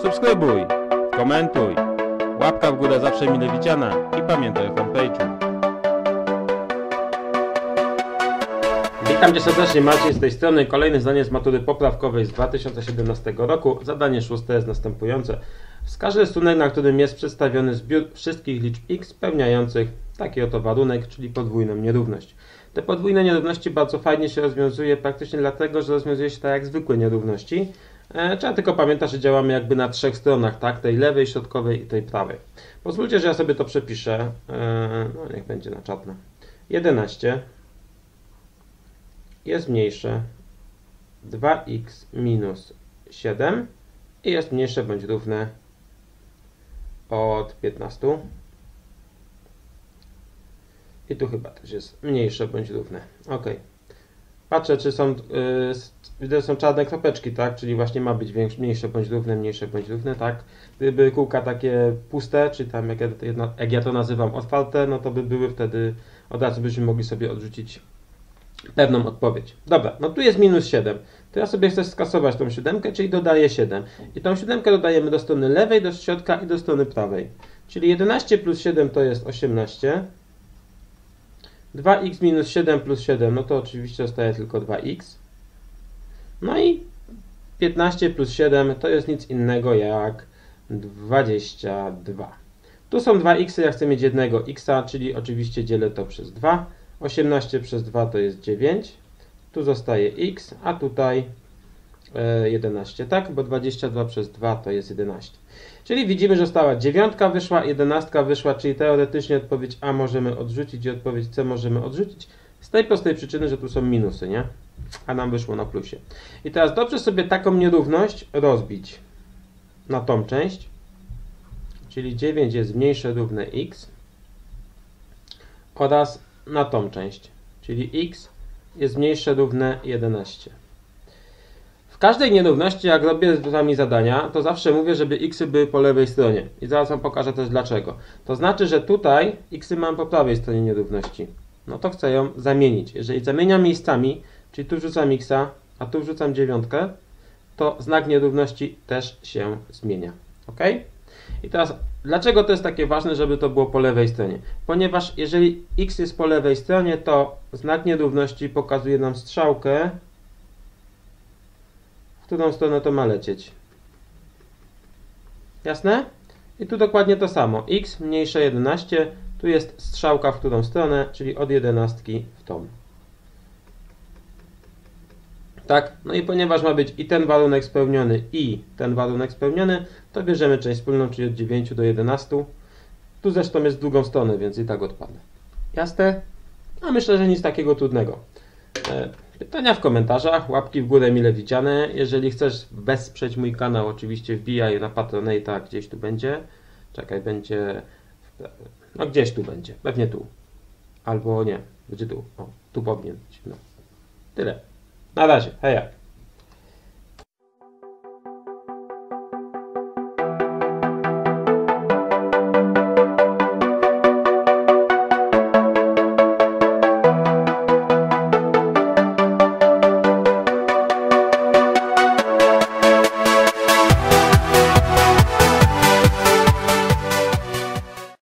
Subskrybuj, komentuj, łapka w górę zawsze mile widziana i pamiętaj o fanpage'u. Witam Cię serdecznie, Maciej z tej strony. Kolejne zdanie z matury poprawkowej z 2017 roku. Zadanie szóste jest następujące. Wskaż rysunek, na którym jest przedstawiony zbiór wszystkich liczb x spełniających taki oto warunek, czyli podwójną nierówność. Te podwójne nierówności bardzo fajnie się rozwiązuje, praktycznie dlatego, że rozwiązuje się tak jak zwykłe nierówności. Trzeba tylko pamiętać, że działamy jakby na trzech stronach, tak? Tej lewej, środkowej i tej prawej. Pozwólcie, że ja sobie to przepiszę. No niech będzie na czarno. 11 jest mniejsze 2x minus 7 i jest mniejsze bądź równe od 15. I tu chyba też jest mniejsze bądź równe. Ok. Patrzę, czy są, widzę, są czarne kropeczki, tak? Czyli właśnie ma być mniejsze bądź równe, tak? Gdyby kółka takie puste, czy tam jak ja to nazywam otwarte, no to by były wtedy, od razu byśmy mogli sobie odrzucić pewną odpowiedź. Dobra, no tu jest minus 7. To ja sobie chcę skasować tą siódemkę, czyli dodaję 7. I tą siódemkę dodajemy do strony lewej, do środka i do strony prawej. Czyli 11 plus 7 to jest 18. 2x minus 7 plus 7, no to oczywiście zostaje tylko 2x. No i 15 plus 7 to jest nic innego jak 22. Tu są 2x, ja chcę mieć jednego x, czyli oczywiście dzielę to przez 2. 18 przez 2 to jest 9. Tu zostaje x, a tutaj 11, tak? Bo 22 przez 2 to jest 11. Czyli widzimy, że została 9 wyszła, 11 wyszła, czyli teoretycznie odpowiedź A możemy odrzucić i odpowiedź C możemy odrzucić. Z tej prostej przyczyny, że tu są minusy, nie? A nam wyszło na plusie. I teraz dobrze sobie taką nierówność rozbić na tą część. Czyli 9 jest mniejsze równe x oraz na tą część, czyli x jest mniejsze równe 11. W każdej nierówności, jak robię z wami zadania, to zawsze mówię, żeby xy były po lewej stronie. I zaraz wam pokażę też dlaczego. To znaczy, że tutaj xy mam po prawej stronie nierówności. No to chcę ją zamienić. Jeżeli zamieniam miejscami, czyli tu wrzucam xa, a tu wrzucam 9, to znak nierówności też się zmienia. Ok? I teraz, dlaczego to jest takie ważne, żeby to było po lewej stronie? Ponieważ jeżeli x jest po lewej stronie, to znak nierówności pokazuje nam strzałkę, w którą stronę to ma lecieć. Jasne? I tu dokładnie to samo. X mniejsze 11, tu jest strzałka w którą stronę, czyli od 11 w tą. Tak? No i ponieważ ma być i ten warunek spełniony, i ten warunek spełniony, to bierzemy część wspólną, czyli od 9 do 11. Tu zresztą jest w drugą stronę, więc i tak odpadnę. Jasne? A myślę, że nic takiego trudnego. Pytania w komentarzach, łapki w górę mile widziane. Jeżeli chcesz wesprzeć mój kanał, oczywiście wbijaj na Patronite'a, gdzieś tu będzie. Czekaj, będzie... No gdzieś tu będzie, pewnie tu. Albo nie, będzie tu. O, tu powinien być. No. Tyle. Na razie, hej.